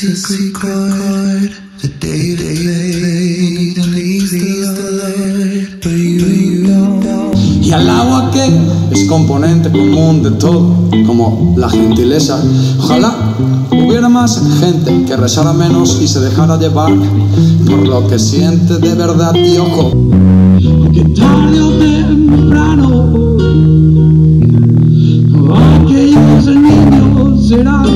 secret chord, the day they played and pleased the Lord, but you don't. Y al agua que es componente común de todo, como la gentileza. Ojalá hubiera más gente que rezara menos y se dejara llevar por lo que siente de verdad. Y ojo, que tarde o temprano aquellos niños serán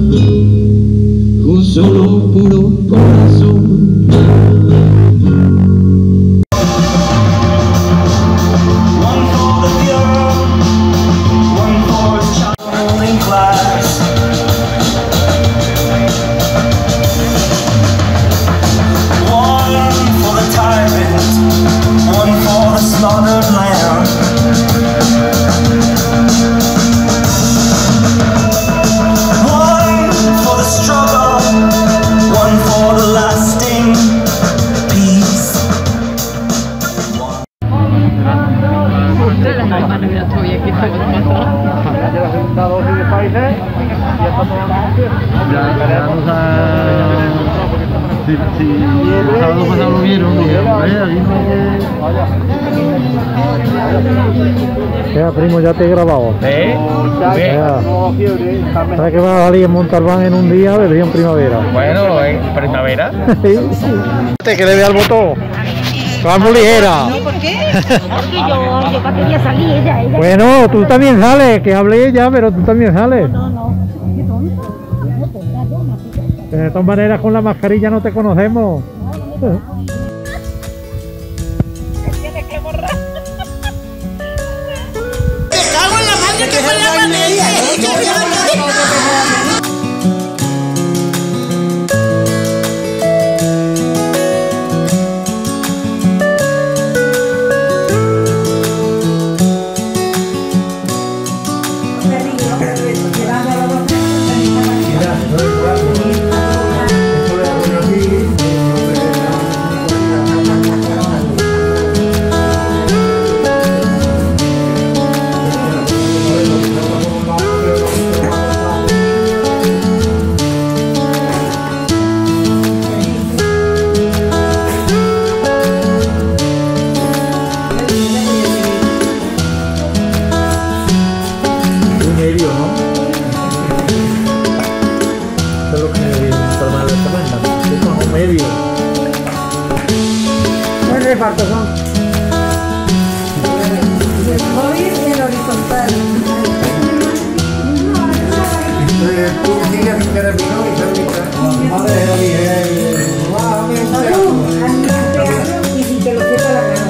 un solo puro corazón. Primo, ya te he grabado. ¿Sabes que va a salir en Montalbán en un día de en primavera? Bueno, ¿en primavera? Sí. Que le vea el botón. Va muy ligera. ¿Por qué? Porque yo para quería salir ella. Bueno, tú también sales, que hable ella, pero tú también sales. No. De todas maneras, con la mascarilla no te conocemos. Tienes que borrar. ¡Me cago en la madre que fue la manera! reparto son. El móvil y el horizontal. Tú sigues sin querer vino y ser madre de y sin que lo sepa la cara.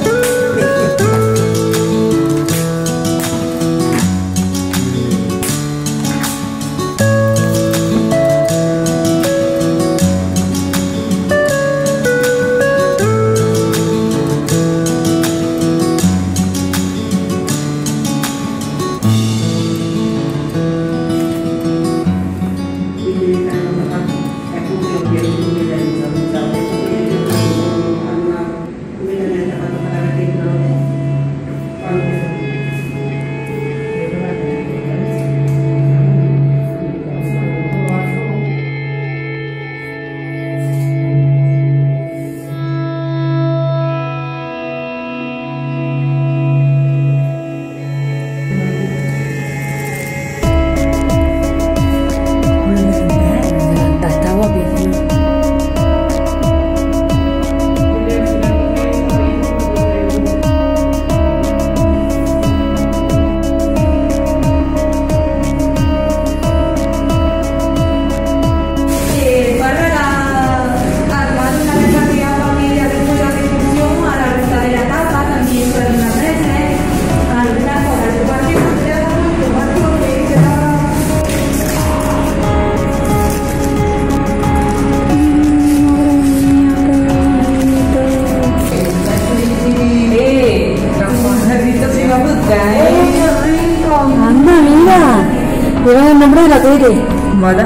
Anda, mira. Lleva el nombre de la tele. Vale.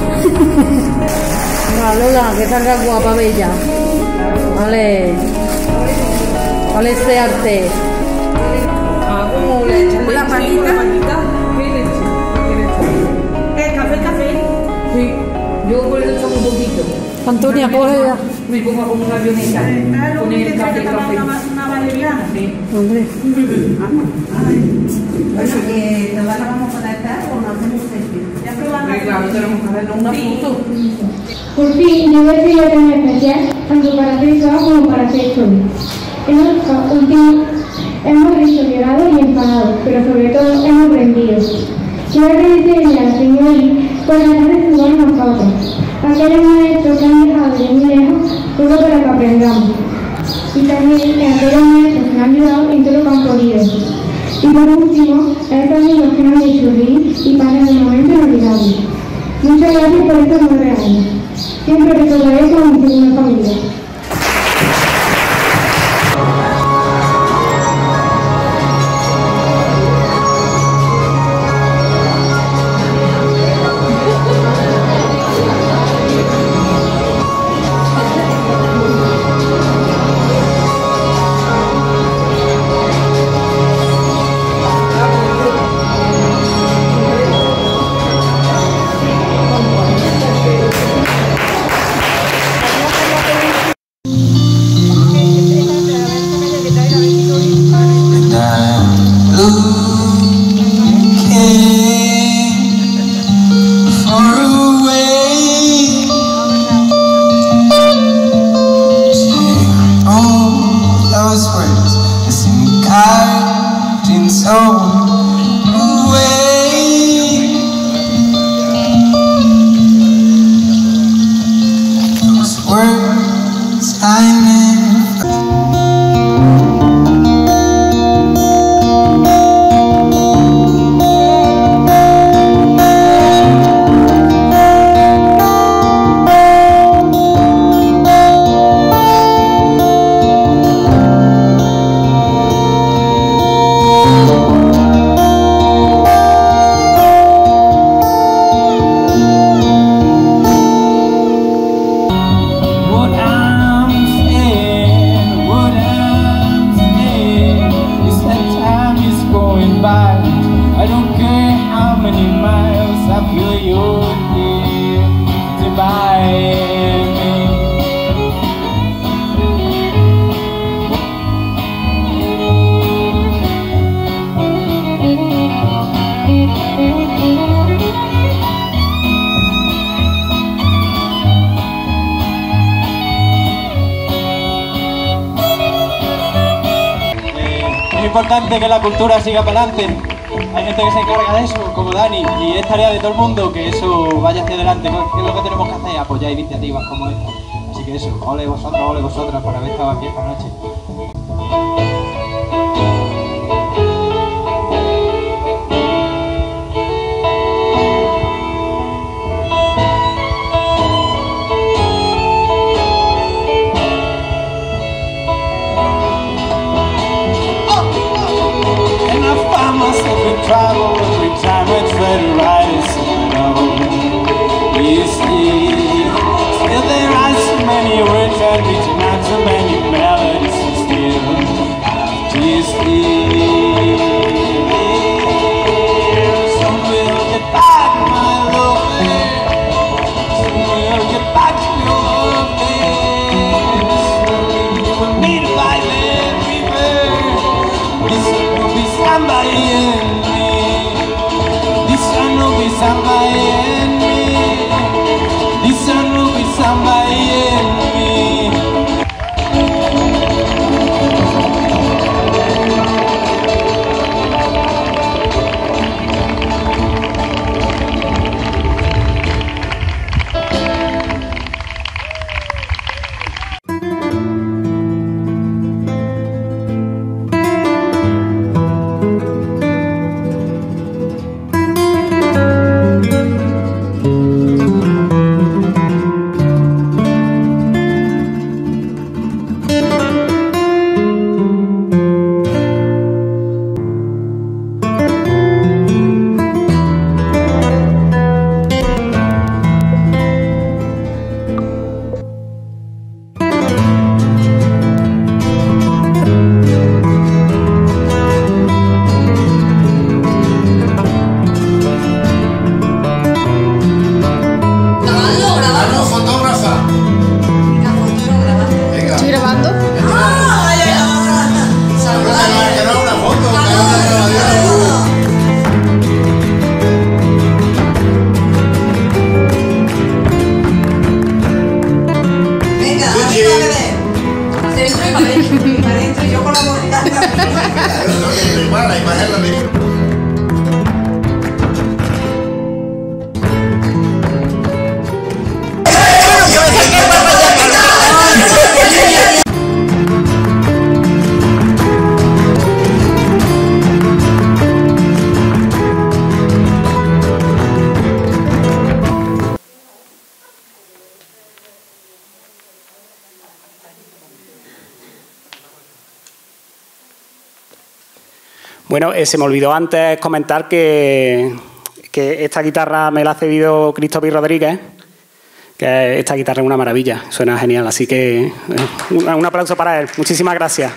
Lola, que salga guapa, bella. Vale. Vale, este arte. ¿Cómo le echan la panita? ¿Qué le echan? ¿Café? Sí. Yo por eso echamos un poquito. Antonia, coge ya. Me pongo como una avioneta. Con el café. Una valeriana, sí. Hombre. Bueno, que nos la vamos a conectar o no hacemos selfie. Ya probamos. Claro, tenemos que hacernos una foto. Por fin, yo me sido tan especial, tanto para hacer trabajo como para hacer historia. Hemos visto llorado y enfadado, pero sobre todo hemos aprendido. Quiero agradecerle a la señora por dejar de jugar nosotros, aquellos maestros que han dejado de muy lejos todo para que aprendamos. Y también a aquellos maestros que nos han ayudado en todo lo que han podido. Y por último, a estos amigos que nos han hecho reír y pasar el momento inolvidable. Muchas gracias por estos 9 años. Siempre recordaré como mi segunda familia. Importante que la cultura siga para adelante. Hay gente que se encarga de eso, como Dani, y es tarea de todo el mundo que eso vaya hacia adelante. ¿Qué es lo que tenemos que hacer? Apoyar iniciativas como esta. Así que eso, ole vosotros, ole vosotras por haber estado aquí esta noche. Travel every time I try to write a song. You see, still there are so many words and reaching out so many melodies and still just some will get back, my lover. Some will get back to your lovers. You will meet by the river. This will be somebody. Somebody in me. This sun will be somebody in me. Bueno, se me olvidó antes comentar que esta guitarra me la ha cedido Christopher Rodríguez, que esta guitarra es una maravilla, suena genial, así que un aplauso para él. Muchísimas gracias.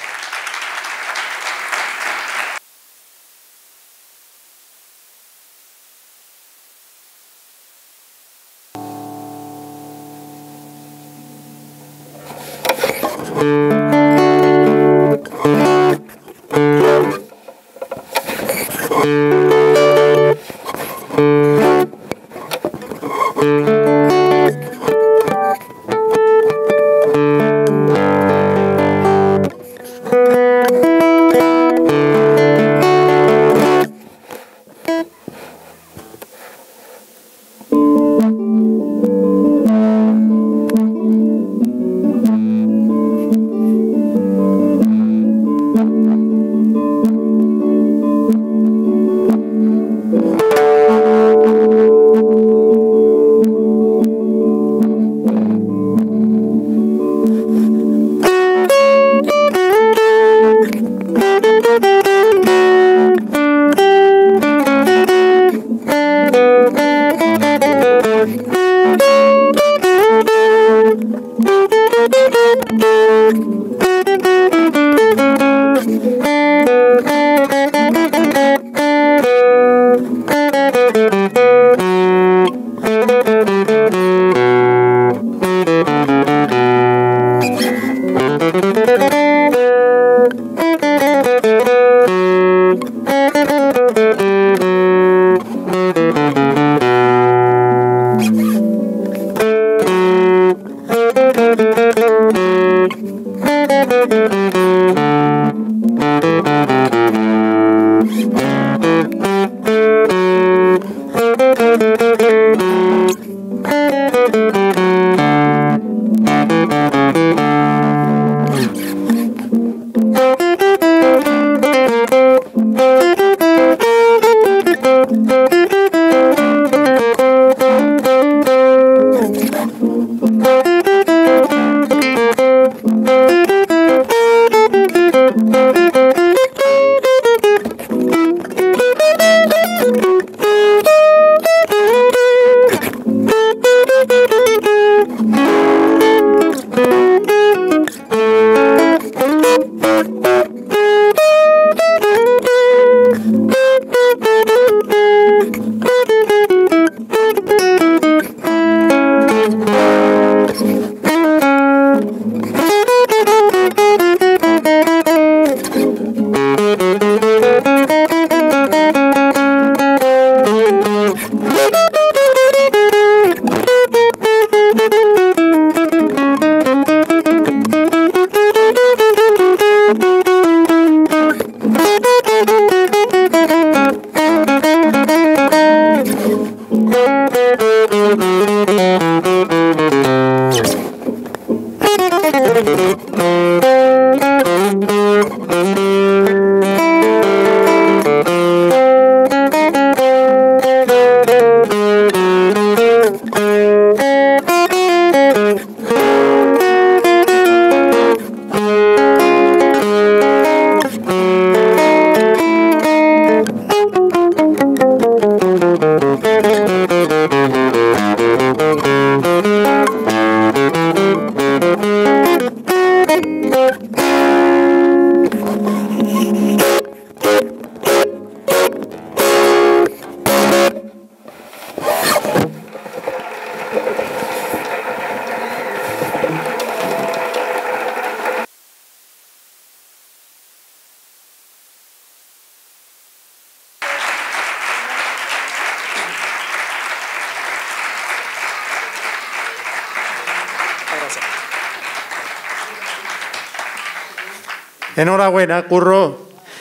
Enhorabuena, Curro,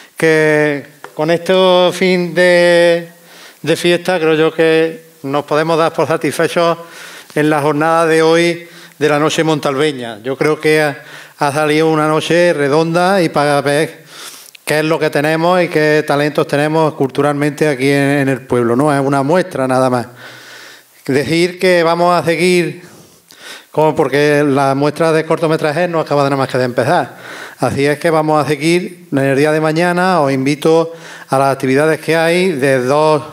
que con este fin de fiesta creo yo que nos podemos dar por satisfechos en la jornada de hoy de la Noche Montalbeña. Yo creo que ha salido una noche redonda y para ver qué es lo que tenemos y qué talentos tenemos culturalmente aquí en el pueblo, ¿no? Es una muestra nada más. Decir que vamos a seguir como porque la muestra de cortometrajes no acaba de nada más que de empezar. Así es que vamos a seguir en el día de mañana. Os invito a las actividades que hay de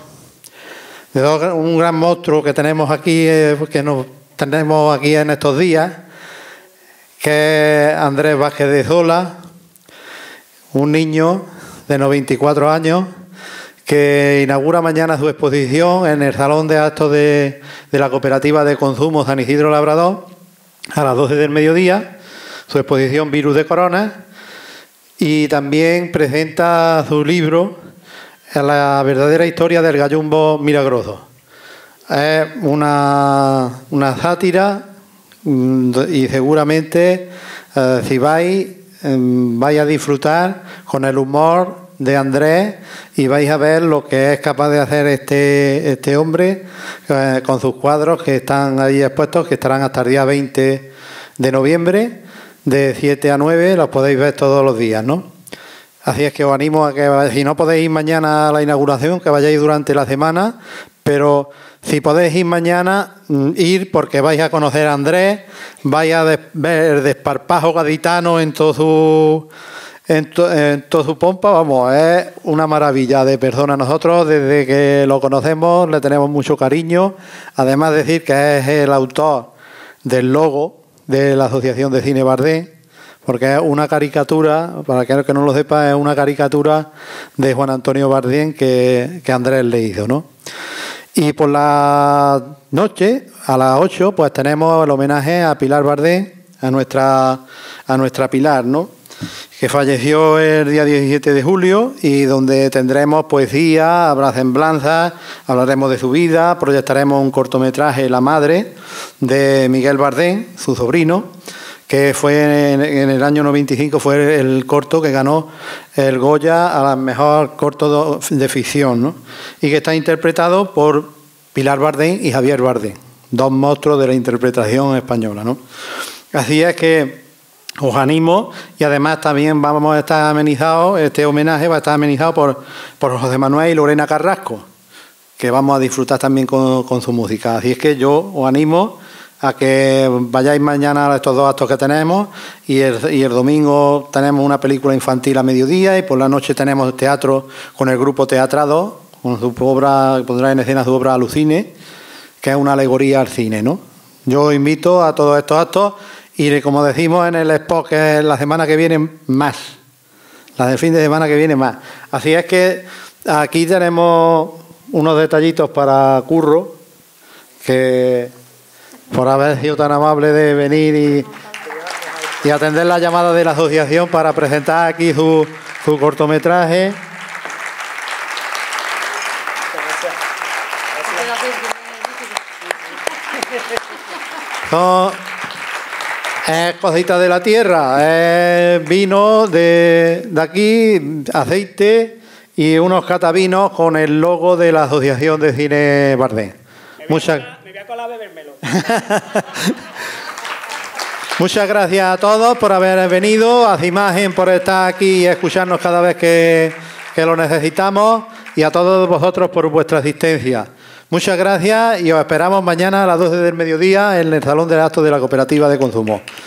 un gran monstruo que tenemos aquí, tenemos aquí en estos días, que es Andrés Vázquez de Zola, un niño de 94 años, que inaugura mañana su exposición en el Salón de Actos de la Cooperativa de Consumo San Isidro Labrador a las 12 del mediodía, su exposición Virus de Corona, y también presenta su libro La verdadera historia del gallumbo milagroso. Es una sátira y seguramente si vais a disfrutar con el humor de Andrés y vais a ver lo que es capaz de hacer este hombre con sus cuadros que están ahí expuestos, que estarán hasta el día 20 de noviembre, de 7 a 9, los podéis ver todos los días, ¿no? Así es que os animo a que, si no podéis ir mañana a la inauguración, que vayáis durante la semana, pero si podéis ir mañana, ir, porque vais a conocer a Andrés, vais a ver el desparpajo gaditano en todo su pompa. Vamos, es una maravilla de persona. Nosotros, desde que lo conocemos, le tenemos mucho cariño. Además, decir que es el autor del logo de la Asociación de Cine Bardén, porque es una caricatura, para aquel que no lo sepa, es una caricatura de Juan Antonio Bardén que Andrés le hizo, ¿no? Y por la noche, a las 8, pues tenemos el homenaje a Pilar Bardén, a nuestra Pilar, ¿no?, que falleció el día 17 de julio, y donde tendremos poesía, habrá semblanzas, hablaremos de su vida, proyectaremos un cortometraje, La Madre, de Miguel Bardén, su sobrino, que fue en el año 95, fue el corto que ganó el Goya a la mejor corto de ficción, ¿no?, y que está interpretado por Pilar Bardén y Javier Bardén, dos monstruos de la interpretación española, ¿no? Así es que os animo, y además también vamos a estar amenizados, este homenaje va a estar amenizado por José Manuel y Lorena Carrasco, que vamos a disfrutar también con su música. Así es que yo os animo a que vayáis mañana a estos dos actos que tenemos, y el domingo tenemos una película infantil a mediodía, y por la noche tenemos teatro con el grupo Teatrado, con su obra, pondrá en escena su obra Alucine, que es una alegoría al cine, ¿no? Yo os invito a todos estos actos. Y como decimos en el spot, que la semana que viene más, la del fin de semana que viene más. Así es que aquí tenemos unos detallitos para Curro, que por haber sido tan amable de venir y atender la llamada de la asociación para presentar aquí su cortometraje. Es cosita de la tierra, es vino de aquí, aceite y unos catavinos con el logo de la Asociación de Cine Bardén. Me voy a colar a bebérmelo. Muchas gracias a todos por haber venido, a Imagen por estar aquí y escucharnos cada vez que lo necesitamos, y a todos vosotros por vuestra asistencia. Muchas gracias y os esperamos mañana a las 12 del mediodía en el Salón de Actos de la Cooperativa de Consumo.